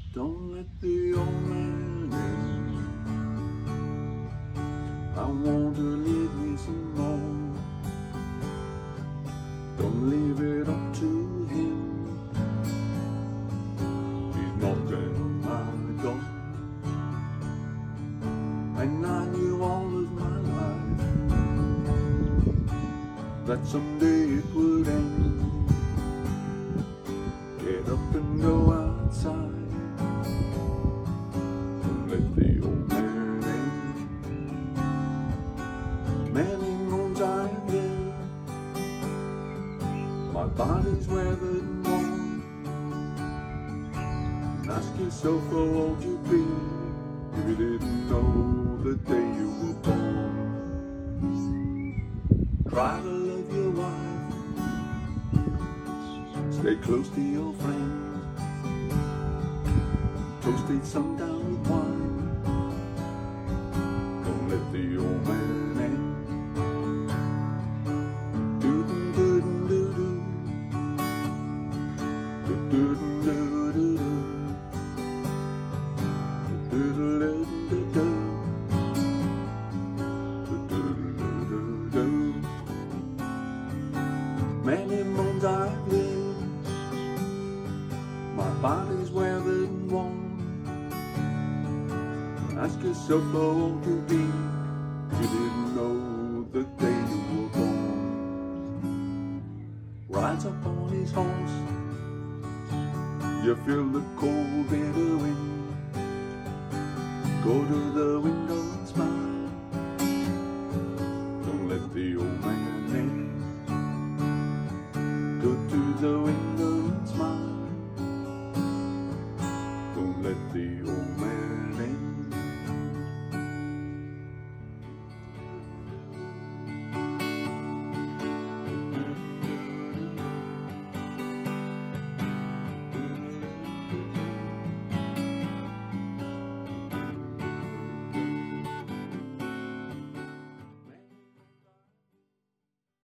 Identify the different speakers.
Speaker 1: Don't let the old man in. I want to live me some more. Don't leave it up to him. He's knocking on my door, and I knew all of my life that someday it would end. Get up and go outside. Don't let the old man in. Many moons I have lived, my body's weathered and worn. Ask yourself how old you'd be if you didn't know the day you were born. Try to love your wife, stay close to your friends, toast each sundown with wine. Don't let the old man in. Do-do-do-do-do-do. Do-do-do-do-do-do. Do-do-do-do-do. Do-do-do-do-do. Many moons I've lived, my body's weathered and worn. Ask yourself how old you'd be if you didn't know the day you were born. Rides up on his horse, you feel the cold bitter wind. Go to the window and smile. Don't let the old man